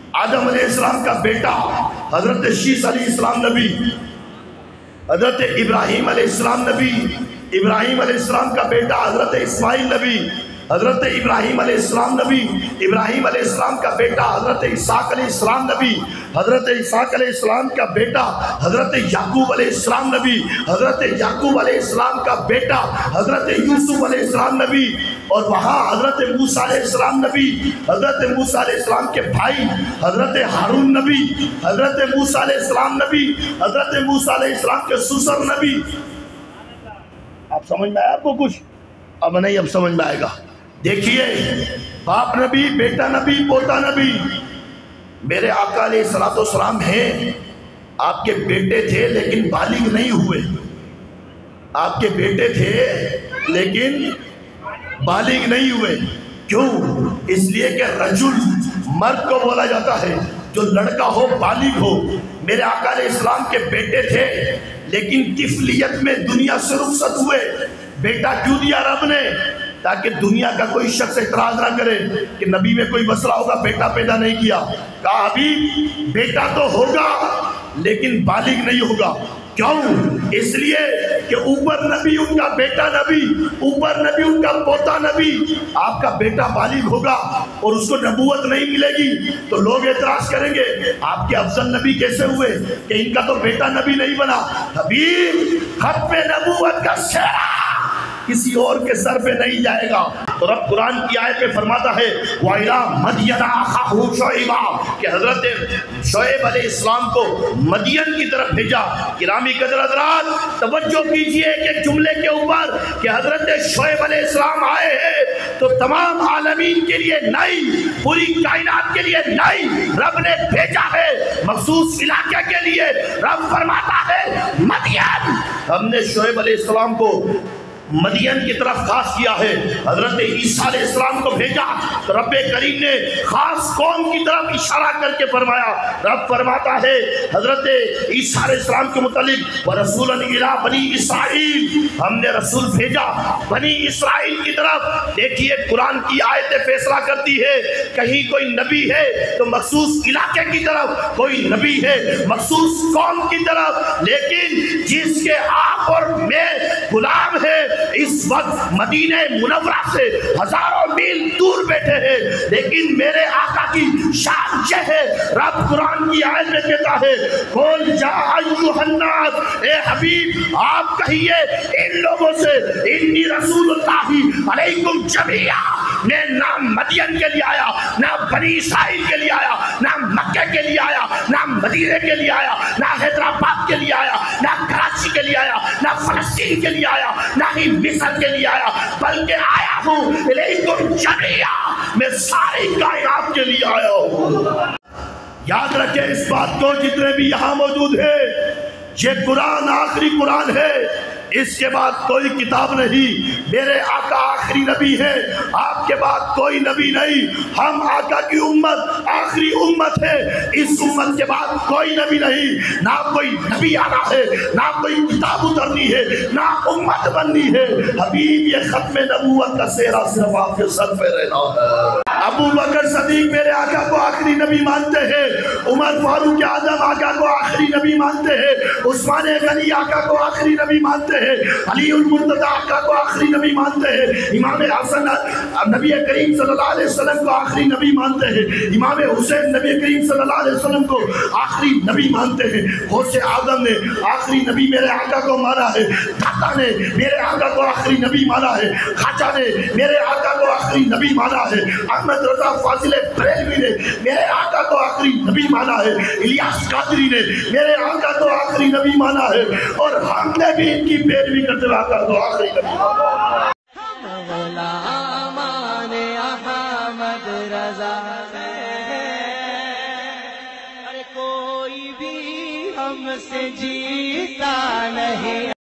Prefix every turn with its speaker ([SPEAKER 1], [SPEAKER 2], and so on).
[SPEAKER 1] آدم علیہ السلام کا بیٹا حضرت شیس علیہ السلام نبی، حضرت ابراہیم علیہ السلام نبی، ابراہیم علیہ السلام کا بیٹا حضرت اسماعیل نبی، حضرت ابراہیم علیہ السلام نبی، ابراہیم علیہ السلام کا بیٹا حضرت اسحاق علیہ السلام نبی، حضرت اسحاق علیہ السلام کا بیٹا حضرت یعقوب علیہ السلام نبی، حضرت یعقوب علیہ السلام کا بیٹا حضرت یوسف علیہ السلام نبی، اور وہاں حضرت موسیٰ علیہ السلام نبی، حضرت موسیٰ علیہ السلام کے بھائی حضرت ہارون نبی، حضرت موسیٰ علیہ السلام نبی، حضرت موسیٰ علیہ السلام کے سسر نبی۔ آپ سمجھ میں آیا آپ کو کچھ؟ اب نہیں، اب سمجھ میں آئے گا۔ دیکھیے، باپ نبی، بیٹا نبی، پوتا نبی۔ میرے آقا علیہ السلام ہیں، آپ کے بیٹے تھے لیکن بالغ نہیں ہوئے، آپ کے بیٹے تھے لیکن بالغ نہیں ہوئے۔ کیوں؟ اس لیے کہ رجل مرد کو بولا جاتا ہے جو لڑکا ہو، بالغ ہو۔ میرے آقا علیہ السلام کے بیٹے تھے لیکن طفلیت میں دنیا سے رخصت ہوئے۔ بیٹا کیوں دیا رب نے؟ تاکہ دنیا کا کوئی شخص اعتراض نہ کرے کہ نبی میں کوئی مسئلہ ہوگا، بیٹا پیدا نہیں کیا۔ کہا حبیب بیٹا تو ہوگا لیکن بالغ نہیں ہوگا۔ کیوں؟ اس لیے کہ اوپر نبی ان کا بیٹا نبی، اوپر نبی ان کا پوتا نبی۔ آپ کا بیٹا بالغ ہوگا اور اس کو نبوت نہیں ملے گی تو لوگ اعتراض کریں گے آپ کے افضل نبی کیسے ہوئے کہ ان کا تو بیٹا نبی نہیں بنا۔ حبیب ختم نبوت کا سہرا کسی اور کے سر پہ نہیں جائے گا۔ تو رب قرآن کی آیت میں فرماتا ہے وَإِلَىٰ مَدْيَنَ أَخَاهُمْ شُعَيْبًا کہ حضرت شعیب علیہ السلام کو مدین کی طرف بھیجا۔ گرامی قدر حضرات توجہ کیجئے کہ جملے کے اوپر کہ حضرت شعیب علیہ السلام آئے ہیں تو تمام عالمین کے لیے نہیں، پوری کائنات کے لیے نہیں، رب نے بھیجا ہے مخصوص علاقے کے لیے۔ رب فرماتا ہے مدین، ہم نے شعیب علیہ السلام کو مدین کی طرف خاص کیا ہے۔ حضرت عیسیٰ علیہ السلام کو بھیجا تو رب کریم نے خاص قوم کی طرف اشارہ کر کے فرمایا۔ رب فرماتا ہے حضرت عیسیٰ علیہ السلام کے متعلق وَرَسُولًا إِلَىٰ بَنِي إِسْرَائِيل، ہم نے رسول بھیجا بنی اسرائیل کی طرف۔ دیکھیے قرآن کی آیتیں فیصلہ کرتی ہے، کہیں کوئی نبی ہے تو مخصوص علاقے کی طرف، کوئی نبی ہے مخصوص قوم کی طرف، لیکن جس کے آپ اور میں غلام ہیں اس وقت مدینہ منورہ سے ہزاروں میل دور بیٹھے ہیں، لیکن میرے آقا کی شان یہ ہے۔ رب قرآن کی آیت میں کہتا ہے قُلْ جَاءَ أَيُّهَا النَّاسُ، اے حبیب آپ کہیے ان لوگوں سے انی رسول اللہ علیکم جمیعا، میں نہ مدین کے لیے آیا، نہ بنی اسرائیل کے لیے آیا، نہ مکہ کے لیے آیا، نہ مدینہ کے لیے آیا، نہ حیدرآباد کے لیے آیا، نہ کراچی کے لیے آیا، نہ فلسطین کے لیے آیا، نہ ہی مصر کے لیے آیا، بلکہ آیا ہوں الیکم جمیعا، میں ساری کائنات کے لیے آیا ہوں۔ یاد رکھیں اس بات کو جتنے بھی یہاں موجود ہیں، یہ قرآن آخری قرآن ہے، اس کے بعد کوئی کتاب نہیں۔ میرے آقا آخری نبی ہے، آپ کے بعد کوئی نبی نہیں۔ ہم آقا کی امت آخری امت ہے، اس امت کے بعد کوئی نبی نہیں۔ نہ کوئی نبی آنا ہے، نہ کوئی کتاب اترنی ہے، نہ امت بننی ہے۔ حبیب یہ ختم نبوت کا سہرا صرف آپ کے سر پہ رہنا ہے۔ ابو بکر صدیق میرے آقا کو آخری نبی مانتے ہیں، عمر فاروق اعظم آقا کو آخری نبی مانتے ہیں، عثمان غنی آقا کو آخری نبی مانتے ہیں، علی المرتضی آقا کو آخری نبی مانتے ہیں، امام حسن نبی کریم صلی اللہ علیہ وسلم کو آخری نبی مانتے ہیں، امام حسین نبی کریم صلی اللہ علیہ وسلم کو آخری نبی مانتے ہیں، غوث اعظم نے آخری نبی میرے آقا کو مانا ہے، داتا نے میرے آقا کو آخری نبی مانا ہے، خواجہ نے میرے آقا کو آخری نبی مانا ہے، احمد رضا فاضل بریلوی نے میرے آقا کو آخری نبی مانا ہے، الیاس قادری نے میرے آقا کو آخری نبی مانا ہے، اور ہم نے بھی ان کی پیروی کرتے ہوئے آقا کو آخری نبی مانا ہے۔
[SPEAKER 2] غلامان احمد رضا ارے کوئی بھی ہم سے جیتا نہیں۔